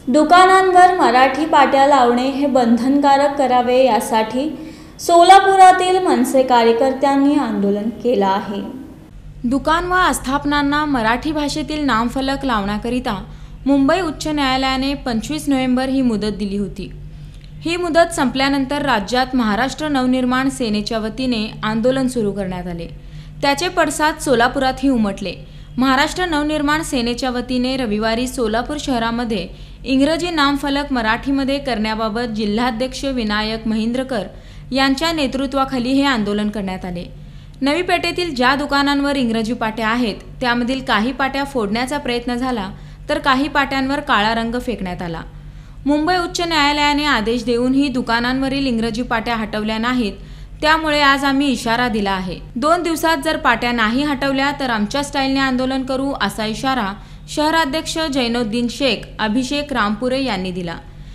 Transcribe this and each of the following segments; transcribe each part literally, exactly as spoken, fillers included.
दुकानांवर मराठी पाट्या लावणे हे बंधनकारक करावे यासाठी सोलापुरातील मनसे कार्यकर्त्यांनी आंदोलन केलं आहे। दुकान व आस्थापनांना मराठी भाषेतील नामफलक लावण्याकरिता मुंबई उच्च न्यायालयाने पंचवीस नोव्हेंबर ही मुदत दिली होती। ही मुदत संपल्यानंतर राज्यात महाराष्ट्र नवनिर्माण सेनेच्या वतीने आंदोलन सुरू करण्यात आले। त्याचे पडसाद सोलापुरातही उमटले। महाराष्ट्र नवनिर्माण सेनेच्या वतीने रविवारी सोलापूर शहरामध्ये इंग्रजी नामफलक मराठीमध्ये करण्याबाबत जिल्हाध्यक्ष विनायक महिंद्रकर यांच्या नेतृत्वाखाली हे आंदोलन करण्यात आले। नवी पेठेतील ज्या दुकानांवर इंग्रजी पाट्या आहेत त्यामधील काही पाट्या फोडण्याचा प्रयत्न झाला तर काही पाट्यांवर काळा रंग फेकण्यात आला। मुंबई उच्च न्यायालयाने आदेश देऊनही दुकानांवरील इंग्रजी पाट्या हटवल्या नाहीत, त्यामुळे आज आम्ही इशारा दिला आहे। दोन दिवसात जर पाट्या नाही हटवल्या तर आमच्या स्टाईलने आंदोलन करू असा इशारा शहराध्यक्ष जैनुद्दीन शेख अभिषेक रामपुरे यांनी दिला।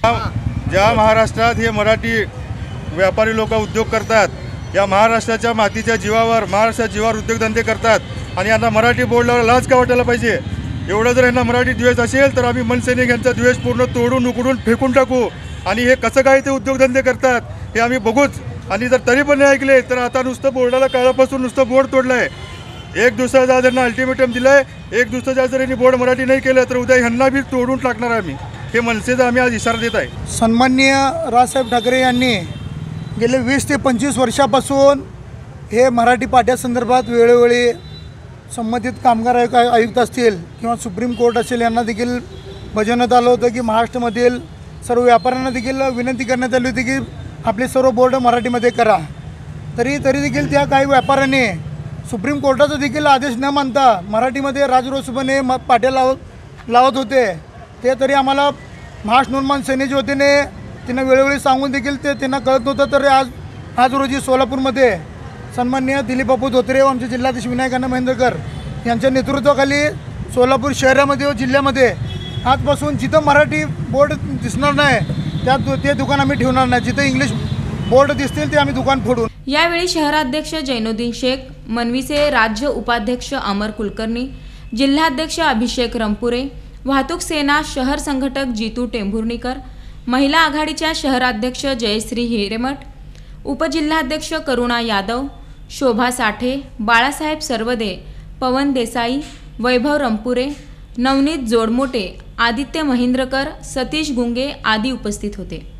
ज्या महाराष्ट्रात हे मराठी व्यापारी लोक उद्योग करतात, या महाराष्ट्राच्या मातीच्या जीवावर महाराष्ट्राच्या जीवावर उद्योगधंदे करतात आणि यांना मराठी बोर्डाला लाज का वाटायला पाहिजे। एवढं जर यांना मराठी द्वेष असेल तर आम्ही मनसेने यांचा द्वेष पूर्ण तोडून उकडून फेकून टाकू आणि हे कसं काय ते उद्योगधंदे करतात हे आम्ही बघूच। आणि जर तरी पण नाही ऐकले तर आता नुसतं बोर्डाला काळापासून नुसतं बोर्ड तोडलं आहे। एक दिवसाचा त्यांना अल्टिमेटम दिलं आहे, एक दिवसाच्या जर यांनी बोर्ड मराठी नाही केलं तर उद्या ह्यांना बी तोडून टाकणार आम्ही। हे मनसेचा आम्ही आज इशारा देत आहे। सन्माननीय राजसाहेब ठाकरे यांनी गेले वीस ते पंचवीस वर्षापासून हे मराठी पाट्यासंदर्भात वेळोवेळी संबंधित कामगार आयुक्त आयुक्त असतील किंवा सुप्रीम कोर्ट असेल यांना देखील बजावण्यात आलं होतं की महाराष्ट्रामधील सर्व व्यापाऱ्यांना देखील विनंती करण्यात आली होती की आपले सर्व बोर्ड मराठीमध्ये करा। तरी तरी देखील त्या काही व्यापाऱ्यांनी सुप्रीम कोर्टाचा देखील आदेश न मानता मराठीमध्ये राजरोसपणे म पाट्या लावत लावत होते। ते तरी आम्हाला महाराष्ट्र नवनिर्माण सेनेच्या वतीने त्यांना वेळोवेळी सांगून देखील ते त्यांना कळत नव्हतं। तर आज आज रोजी सोलापूरमध्ये सन्माननीय दिलीप बापू धोत्रे व आमचे जिल्हाध्यक्ष विनायक महिंद्रकर यांच्या नेतृत्वाखाली सोलापूर शहरामध्ये व जिल्ह्यामध्ये आजपासून जिथं मराठी बोर्ड दिसणार नाही त्या ते दुकान आम्ही ठेवणार नाही, जिथं इंग्लिश बोर्ड दिसतील ते आम्ही दुकान फोडून। यावेळी शहराध्यक्ष जैनुद्दीन शेख, मनवीचे राज्य उपाध्यक्ष अमर कुलकर्णी, जिल्हाध्यक्ष अभिषेक रामपुरे, वाहतूक सेना शहर संघटक जितू टेंभुर्णीकर, महिला आघाडीच्या शहराध्यक्ष जयश्री हिरेमठ, उपजिल्हाध्यक्ष करुणा यादव, शोभा साठे, बाळासाहेब सरवदे, पवन देसाई, वैभव रंपुरे, नवनीत जोडमोटे, आदित्य महिंद्रकर, सतीश गुंगे आदी उपस्थित होते।